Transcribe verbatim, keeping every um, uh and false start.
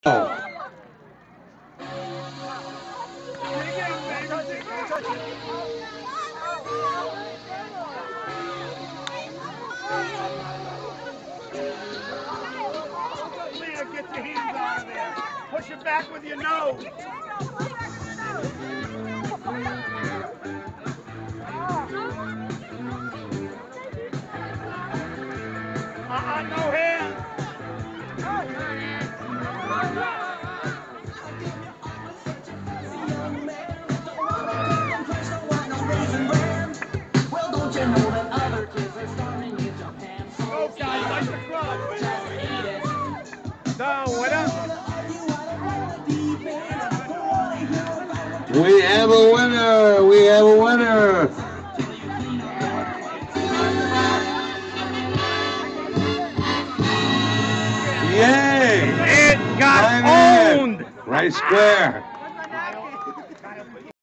Get your hands out of there. Push it back with your nose. Uh-uh, no hands. Go, guys, like the club. So, what up? We have a winner! We have a winner! Yay! It got Right owned! Right square!